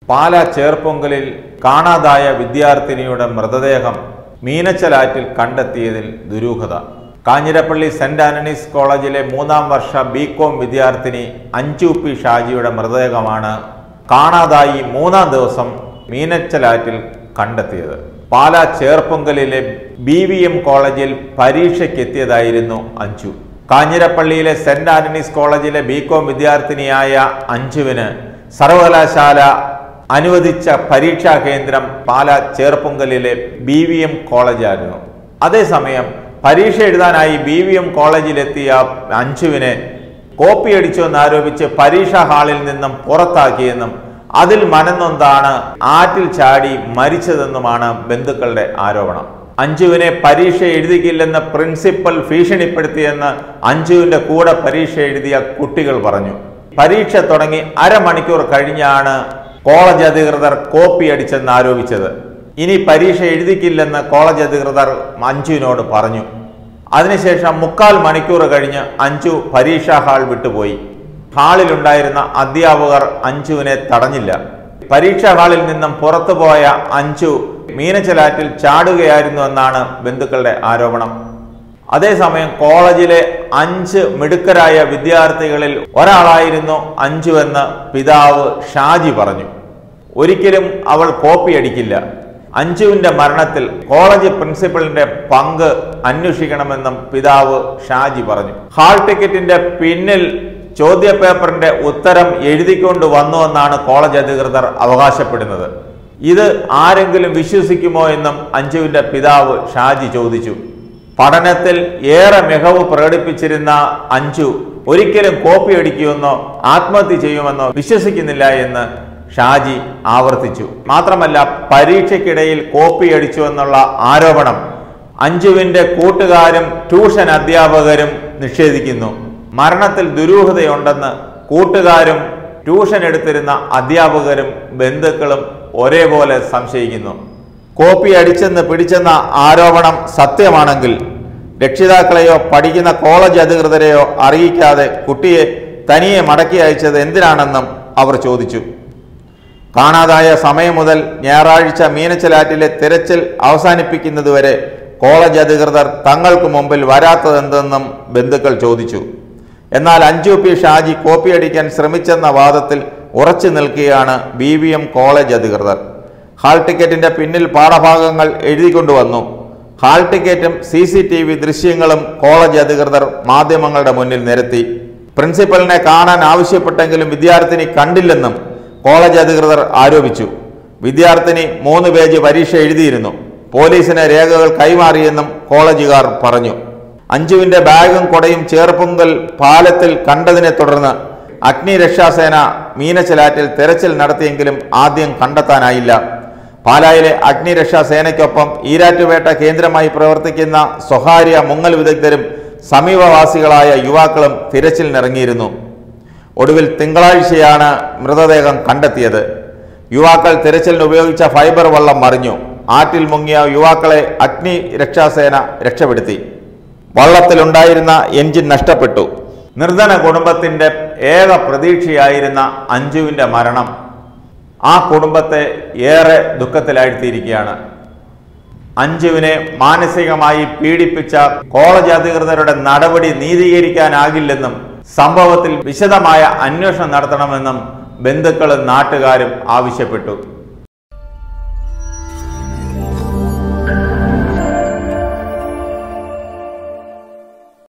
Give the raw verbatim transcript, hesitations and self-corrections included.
പാലാ ചേർപ്പൊങ്കലിൽ കാണാതായ വിദ്യാർത്ഥിനിയുടെ മൃതദേഹം മീനച്ചലാറ്റിൽ കണ്ടെത്തിയതിൽ ദുരൂഹത. കാഞ്ഞിരപ്പള്ളി സെന്റ് ആന്റണീസ് കോളേജിലെ മൂന്നാം വർഷ ബികോം വിദ്യാർത്ഥിനി അഞ്ജു പി ഷാജിയുടെ മൃതദേഹമാണ് കാണാതായി മൂന്നാം ദിവസം മീനച്ചലാറ്റിൽ കണ്ടെത്തിയത്. പാലാ ചേർപ്പൊങ്കലിലെ ബി വി എം കോളേജിൽ പരീക്ഷയ്ക്കെത്തിയതായിരുന്നു അഞ്ജു. കാഞ്ഞിരപ്പള്ളിയിലെ സെന്റ് ആന്റണീസ് കോളേജിലെ ബികോം വിദ്യാർത്ഥിനിയായ അഞ്ജുവിന് സർവകലാശാല അനുവദിച്ച പരീക്ഷാ കേന്ദ്രം പാലാ ചേർപ്പൊങ്കലിലെ ബി വി എം കോളേജായിരുന്നു. അതേസമയം പരീക്ഷ എഴുതാനായി ബി വി എം കോളേജിലെത്തിയ അഞ്ജുവിനെ കോപ്പിയടിച്ചുവെന്നാരോപിച്ച് പരീക്ഷാ ഹാളിൽ നിന്നും പുറത്താക്കിയെന്നും അതിൽ മനംനൊന്താണ് ആറ്റിൽ ചാടി മരിച്ചതെന്നുമാണ് ബന്ധുക്കളുടെ ആരോപണം. അഞ്ജുവിനെ പരീക്ഷ എഴുതിക്കില്ലെന്ന് പ്രിൻസിപ്പൽ ഭീഷണിപ്പെടുത്തിയെന്ന് അഞ്ജുവിന്റെ കൂടെ പരീക്ഷ എഴുതിയ കുട്ടികൾ പറഞ്ഞു. പരീക്ഷ തുടങ്ങി അരമണിക്കൂർ കഴിഞ്ഞാണ് കോളേജ് അധികൃതർ കോപ്പി അടിച്ചെന്ന് ആരോപിച്ചത്. ഇനി പരീക്ഷ എഴുതിക്കില്ലെന്ന് കോളേജ് അധികൃതർ അഞ്ജുവിനോട് പറഞ്ഞു. അതിനുശേഷം മുക്കാൽ മണിക്കൂർ കഴിഞ്ഞ് അഞ്ജു പരീക്ഷാ ഹാൾ വിട്ടുപോയി. ഹാളിലുണ്ടായിരുന്ന അധ്യാപകർ അഞ്ജുവിനെ തടഞ്ഞില്ല. പരീക്ഷാ ഹാളിൽ നിന്നും പുറത്തുപോയ അഞ്ജു മീനച്ചലാറ്റിൽ ചാടുകയായിരുന്നു എന്നാണ് ബന്ധുക്കളുടെ ആരോപണം. അതേസമയം കോളേജിലെ അഞ്ച് മിടുക്കരായ വിദ്യാർത്ഥികളിൽ ഒരാളായിരുന്നു അഞ്ജു എന്ന് പിതാവ് ഷാജി പറഞ്ഞു. ഒരിക്കലും അവൾ കോപ്പി അടിക്കില്ല. അഞ്ജുവിന്റെ മരണത്തിൽ കോളേജ് പ്രിൻസിപ്പലിന്റെ പങ്ക് അന്വേഷിക്കണമെന്നും പിതാവ് ഷാജി പറഞ്ഞു. ഹാൾ ടിക്കറ്റിന്റെ പിന്നിൽ ചോദ്യപേപ്പറിന്റെ ഉത്തരം എഴുതിക്കൊണ്ട് വന്നുവെന്നാണ് കോളേജ് അധികൃതർ അവകാശപ്പെടുന്നത്. ഇത് ആരെങ്കിലും വിശ്വസിക്കുമോ എന്നും അഞ്ജുവിന്റെ പിതാവ് ഷാജി ചോദിച്ചു. പഠനത്തിൽ ഏറെ മികവ് പ്രകടിപ്പിച്ചിരുന്ന അഞ്ജു ഒരിക്കലും കോപ്പി അടിക്കുമെന്നോ ആത്മഹത്യ ചെയ്യുമെന്നോ വിശ്വസിക്കുന്നില്ല എന്ന് ഷാജി ആവർത്തിച്ചു. മാത്രമല്ല, പരീക്ഷയ്ക്കിടയിൽ കോപ്പി അടിച്ചു എന്നുള്ള ആരോപണം അഞ്ജുവിന്റെ കൂട്ടുകാരും ട്യൂഷൻ അധ്യാപകരും നിഷേധിക്കുന്നു. മരണത്തിൽ ദുരൂഹതയുണ്ടെന്ന് കൂട്ടുകാരും ട്യൂഷൻ എടുത്തിരുന്ന അധ്യാപകരും ബന്ധുക്കളും ഒരേപോലെ സംശയിക്കുന്നു. കോപ്പി അടിച്ചെന്ന് പിടിച്ചെന്ന ആരോപണം സത്യമാണെങ്കിൽ രക്ഷിതാക്കളെയോ പഠിക്കുന്ന കോളേജ് അധികൃതരെയോ അറിയിക്കാതെ കുട്ടിയെ തനിയെ മടക്കി അയച്ചത് എന്തിനാണെന്നും അവർ ചോദിച്ചു. കാണാതായ സമയം മുതൽ ഞായറാഴ്ച മീനച്ചലാറ്റിലെ തിരച്ചിൽ അവസാനിപ്പിക്കുന്നതുവരെ കോളേജ് അധികൃതർ തങ്ങൾക്ക് മുമ്പിൽ വരാത്തതെന്തെന്നും ബന്ധുക്കൾ ചോദിച്ചു. എന്നാൽ അഞ്ജു പി ഷാജി കോപ്പിയടിക്കാൻ ശ്രമിച്ചെന്ന വാദത്തിൽ ഉറച്ചു നിൽക്കുകയാണ് ബി വി എം കോളേജ് അധികൃതർ. ഹാൾ ടിക്കറ്റിന്റെ പിന്നിൽ പാഠഭാഗങ്ങൾ എഴുതിക്കൊണ്ടുവന്നു. ഹാൾ ടിക്കറ്റും സി സി ടി വി ദൃശ്യങ്ങളും കോളേജ് അധികൃതർ മാധ്യമങ്ങളുടെ മുന്നിൽ നിരത്തി. പ്രിൻസിപ്പലിനെ കാണാൻ ആവശ്യപ്പെട്ടെങ്കിലും വിദ്യാർത്ഥിനി കണ്ടില്ലെന്നും കോളേജ് അധികൃതർ ആരോപിച്ചു. വിദ്യാർത്ഥിനി മൂന്ന് പേജ് പരീക്ഷ എഴുതിയിരുന്നു. പോലീസിന് രേഖകൾ കൈമാറിയെന്നും കോളേജുകാർ പറഞ്ഞു. അഞ്ജുവിന്റെ ബാഗും കൊടയും ചേർപ്പൊങ്കൽ പാലത്തിൽ കണ്ടതിനെ തുടർന്ന് അഗ്നിരക്ഷാസേന മീനച്ചലാറ്റിൽ തെരച്ചിൽ നടത്തിയെങ്കിലും ആദ്യം കണ്ടെത്താനായില്ല. പാലായിലെ അഗ്നിരക്ഷാസേനയ്ക്കൊപ്പം ഈരാറ്റുപേട്ട കേന്ദ്രമായി പ്രവർത്തിക്കുന്ന സ്വകാര്യ മുങ്ങൽ വിദഗ്ധരും സമീപവാസികളായ യുവാക്കളും തിരച്ചിലിനിറങ്ങിയിരുന്നു. ഒടുവിൽ തിങ്കളാഴ്ചയാണ് മൃതദേഹം കണ്ടെത്തിയത്. യുവാക്കൾ തിരച്ചിലിന് ഉപയോഗിച്ച ഫൈബർ വള്ളം മറിഞ്ഞു. ആറ്റിൽ മുങ്ങിയ യുവാക്കളെ അഗ്നിരക്ഷാസേന രക്ഷപ്പെടുത്തി. വള്ളത്തിലുണ്ടായിരുന്ന എഞ്ചിൻ നഷ്ടപ്പെട്ടു. നിർധന കുടുംബത്തിന്റെ ഏക പ്രതീക്ഷയായിരുന്ന അഞ്ജുവിന്റെ മരണം ആ കുടുംബത്തെ ഏറെ ദുഃഖത്തിലാഴ്ത്തിയിരിക്കുകയാണ്. അഞ്ജുവിനെ മാനസികമായി പീഡിപ്പിച്ച കോളേജ് അധികൃതരുടെ നടപടി നീതീകരിക്കാനാകില്ലെന്നും സംഭവത്തിൽ വിശദമായ അന്വേഷണം നടത്തണമെന്നും ബന്ധുക്കളും നാട്ടുകാരും ആവശ്യപ്പെട്ടു.